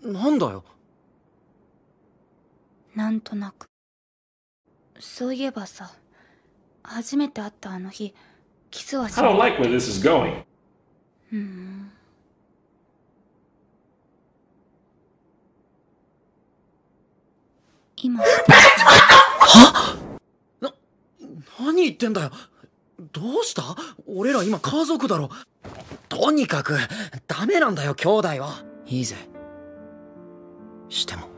なんだよ。 なんとなく。そういえばさ、初めて会ったあの日、キスはし I な don't かっ like where this is going. 今してる何言ってんだよ。どうした？俺ら今家族だろ。とにかくダメなんだよ兄弟は。いいぜ。しても